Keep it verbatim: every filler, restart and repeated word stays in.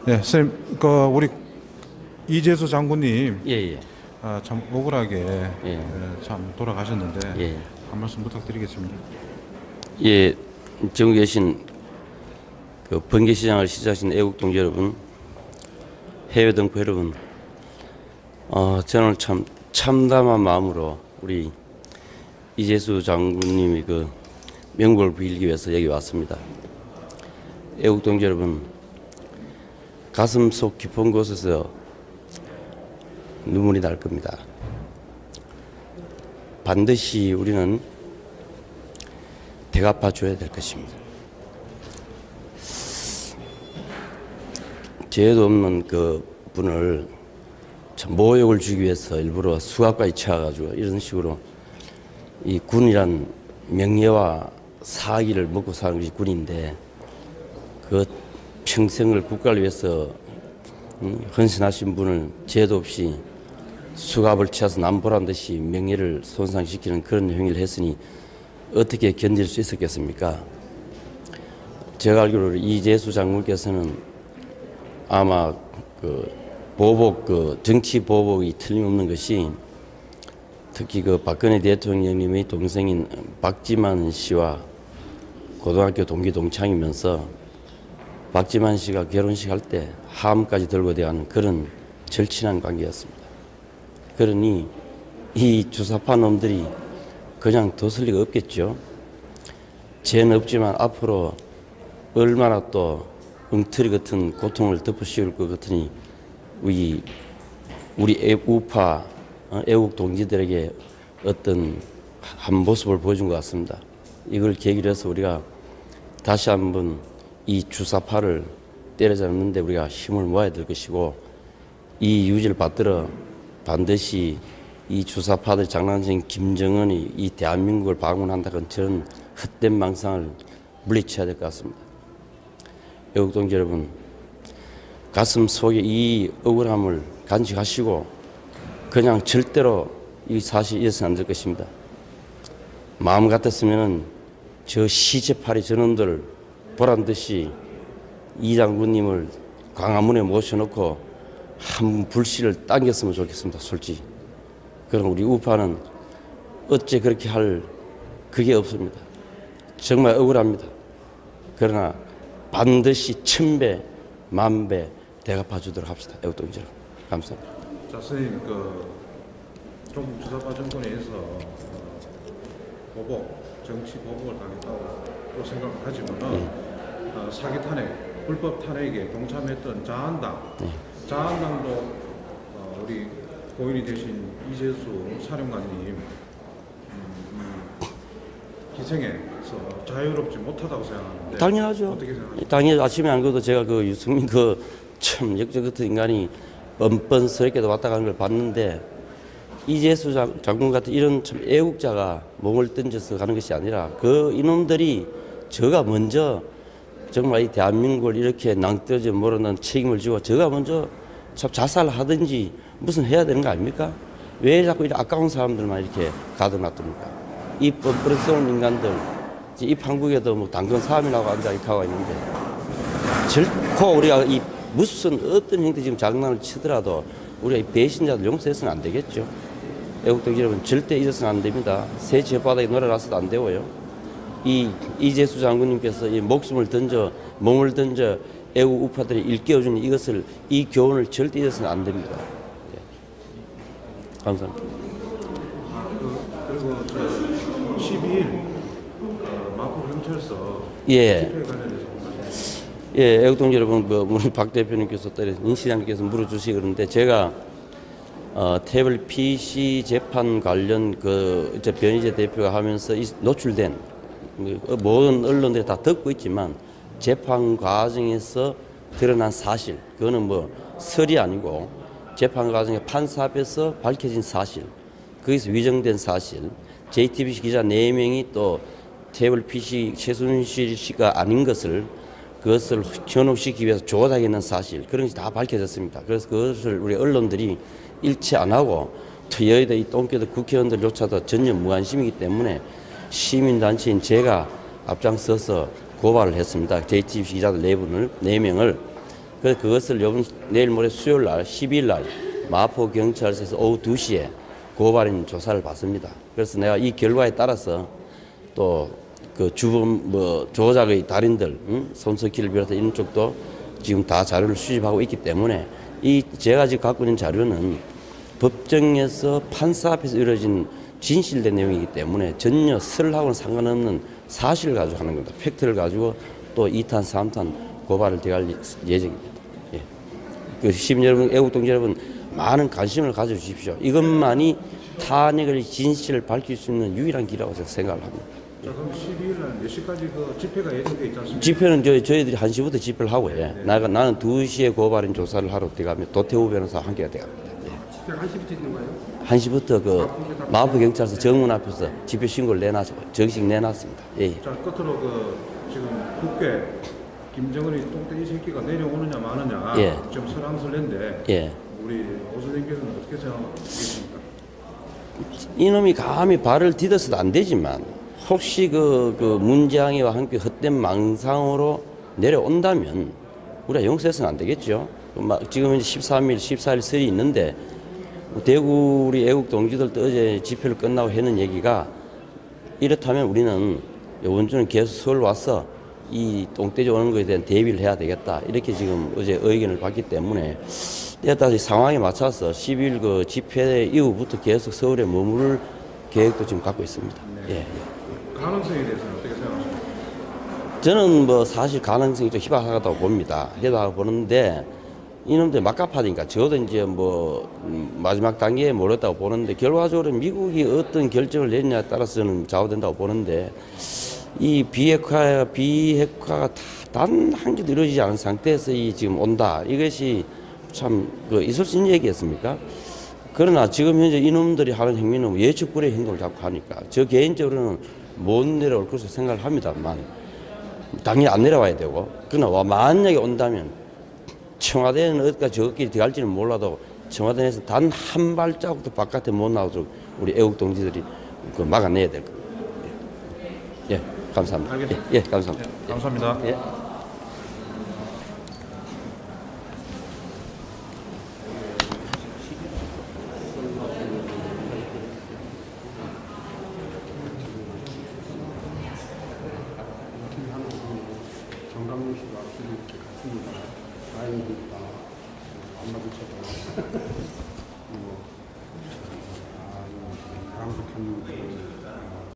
네, 선생님, 그 우리 이재수 장군님, 예, 예. 아, 참 억울하게 예. 예, 참 돌아가셨는데 예. 한 말씀 부탁드리겠습니다. 예, 지금 계신 그 번개시장을 시작하신 애국동지 여러분, 해외 동포 여러분, 어, 저는 참 참담한 마음으로 우리 이재수 장군님이 그 명복을 빌기 위해서 여기 왔습니다. 애국동지 여러분, 가슴 속 깊은 곳에서 눈물이 날 겁니다. 반드시 우리는 대갚아 줘야 될 것입니다. 죄도 없는 그 분을 참 모욕을 주기 위해서 일부러 수갑까지 채워가지고 이런 식으로 이 군이란 명예와 사기를 먹고 사는 것이 군인데 그 평생을 국가를 위해서 헌신하신 분을 죄도 없이 수갑을 채워서 남보란 듯이 명예를 손상시키는 그런 행위를 했으니 어떻게 견딜 수 있었겠습니까? 제가 알기로 이재수 장군께서는 아마 그 보복, 그 정치 보복이 틀림없는 것이 특히 그 박근혜 대통령님의 동생인 박지만 씨와 고등학교 동기 동창이면서 박지만 씨가 결혼식 할 때 하암까지 들고 대하는 그런 절친한 관계였습니다. 그러니 이 주사파 놈들이 그냥 뒀을 리가 없겠죠. 죄는 없지만 앞으로 얼마나 또 엉터리 같은 고통을 덮어씌울 것 같으니 우리 우리 우파 애국 동지들에게 어떤 한 모습을 보여준 것 같습니다. 이걸 계기로 해서 우리가 다시 한번 이 주사파를 때려잡는데 우리가 힘을 모아야 될 것이고 이 유지를 받들어 반드시 이 주사파들 장난친 김정은이 이 대한민국을 방문한다는 저런 헛된 망상을 물리쳐야 될 것 같습니다. 애국동지 여러분, 가슴 속에 이 억울함을 간직하시고 그냥 절대로 이 사실이 있어서는 안 될 것입니다. 마음 같았으면 저 시체팔이 저놈들 보란 듯이 이 장군님을 광화문에 모셔놓고 한 불씨를 당겼으면 좋겠습니다. 솔직히. 그럼 우리 우파는 어째 그렇게 할 그게 없습니다. 정말 억울합니다. 그러나 반드시 천배, 만배 대갚아 주도록 합시다. 애국동지로. 감사합니다. 자, 선생님, 그 중국 주사파 정권에 의해서 보복, 정치 보복을 당했다고 또 생각을 하지만은 네. 어, 사기 탄핵, 불법 탄핵에 동참했던 자한당, 네. 자한당도 어, 우리 고인이 되신 이재수 사령관님 음, 음, 희생에서 자유롭지 못하다고 생각하는데 당연하죠. 어떻게 생각하세요? 당연히 아침에 안 그래도 제가 그 유승민 그 참 역적 같은 인간이 뻔뻔스럽게도 왔다 가는 걸 봤는데 이재수 장군 같은 이런 참 애국자가 몸을 던져서 가는 것이 아니라 그 이놈들이 저가 먼저 정말 이 대한민국을 이렇게 낭떠러져 모르는 책임을 지고 저가 먼저 참 자살을 하든지 무슨 해야 되는 거 아닙니까? 왜 자꾸 이렇게 아까운 사람들만 이렇게 가둬놨습니까? 이 뻔뻔스러운 인간들 이 한국에도 뭐 당근 사람이라고 앉아 이렇게 하고 있는데 결코 우리가 이 무슨 어떤 형태 지금 장난을 치더라도 우리가 이 배신자들 용서해서는 안 되겠죠. 애국동지 여러분 절대 잊어서는 안 됩니다. 새 지역바닥에 놀아나서도 안 되고요. 이 이재수 장군님께서 이 목숨을 던져 몸을 던져 애국 우파들이 일깨워주는 이것을 이 교훈을 절대 잊어서는 안 됩니다. 네. 감사합니다. 아, 그, 그리고 저 십이 일 어, 마포 경찰서 예. 집회 관련해서 예, 애국동지 여러분, 뭐, 우리 박 대표님께서 또 인 시장님께서 물어주시 그러는데 제가 어, 태블 피씨 재판 관련 그 이제 변희재 대표가 하면서 이, 노출된 모든 언론들이 다 듣고 있지만 재판 과정에서 드러난 사실, 그거는 뭐 설이 아니고 재판 과정에 판사 앞에서 밝혀진 사실, 거기서 위정된 사실, 제이티비씨 기자 네 명이 또 태블 피씨 최순실 씨가 아닌 것을 그것을 현혹시키기 위해서 조작했는 사실, 그런 것이 다 밝혀졌습니다. 그래서 그것을 우리 언론들이 일치 안 하고 또 여의도 이 똥개도 국회의원들조차도 전혀 무관심이기 때문에 시민단체인 제가 앞장서서 고발을 했습니다. 제이티비씨 기자들 네 분을, 네 명을. 그래서 그것을 요번 내일 모레 수요일 날 십이 일 날 마포 경찰서에서 오후 두 시에 고발인 조사를 받습니다. 그래서 내가 이 결과에 따라서 또 그 주범 뭐 조작의 달인들, 응? 손석희를 비롯해 이런 쪽도 지금 다 자료를 수집하고 있기 때문에 이 제가 지금 갖고 있는 자료는 법정에서 판사 앞에서 이루어진 진실된 내용이기 때문에 전혀 설하고는 상관없는 사실을 가지고 하는 겁니다. 팩트를 가지고 또 이 탄, 삼 탄 고발을 대할 예정입니다. 예. 그 시민 여러분, 애국 동지 여러분, 많은 관심을 가져주십시오. 이것만이 탄핵의 진실을 밝힐 수 있는 유일한 길이라고 저는 생각을 합니다. 자, 그럼 십이 일 날 몇 시까지 그 집회가 예정돼 있지 않습니까? 집회는 저희, 저희들이 한 시부터 집회를 하고, 예. 네. 나가, 나는 두 시에 고발인 조사를 하러 들어가면 도태우 변호사와 함께 들어갑니다. 예. 집회가 한 시부터 있는 거예요? 한 시부터 그 마포경찰서 정문 앞에서 집회 신고를 내놨, 정식 내놨습니다. 예. 자, 끝으로 그 지금 국회 김정은이 똥돼지 새끼가 내려오느냐 마느냐 예. 좀 설왕설래인데 예. 우리 오 선생님께서는 어떻게 생각하십니까? 이놈이 감히 발을 디뎌서도 안 되지만 혹시 그, 그 문재항이와 함께 헛된 망상으로 내려온다면 우리가 용서해서는 안 되겠죠. 지금 이제 십삼 일, 십사 일 설이 있는데 대구 우리 애국 동지들도 어제 집회를 끝나고 하는 얘기가 이렇다면 우리는 원주는 계속 서울 와서 이 똥돼지 오는 것에 대한 대비를 해야 되겠다. 이렇게 지금 어제 의견을 받기 때문에 때에 따라 상황에 맞춰서 십이 일 그 집회 이후부터 계속 서울에 머무를 계획도 지금 갖고 있습니다. 네. 예. 가능성에 대해서는 어떻게 생각하십니까? 저는 뭐 사실 가능성이 좀 희박하다고 봅니다. 희박하고 보는데 이놈들 막가파니까 저도 이제 뭐 마지막 단계에 몰렸다고 보는데 결과적으로 미국이 어떤 결정을 내느냐에 따라서는 좌우된다고 보는데 이 비핵화 비핵화가 단 한 개도 이루어지지 않은 상태에서 이 지금 온다. 이것이 참 그 있을 수 있는 얘기겠습니까? 그러나 지금 현재 이놈들이 하는 행위는 예측불허의 행동을 자꾸 하니까 저 개인적으로는 못 내려올 것으로 생각을 합니다만 당연히 안 내려와야 되고 그러나 만약에 온다면 청와대는 어디까지 저것끼리 들어갈지는 몰라도 청와대에서 단 한 발자국도 바깥에 못 나오도록 우리 애국 동지들이 그 막아내야 될 겁니다. 예, 예 감사합니다. 알겠습니다. 예, 예 감사합니다. 네, 감사합니다. 예. 정강용 씨가 이렇게 같습니다. 다행이니까 안 마주쳐서 뭐 아, 바람도 켰는데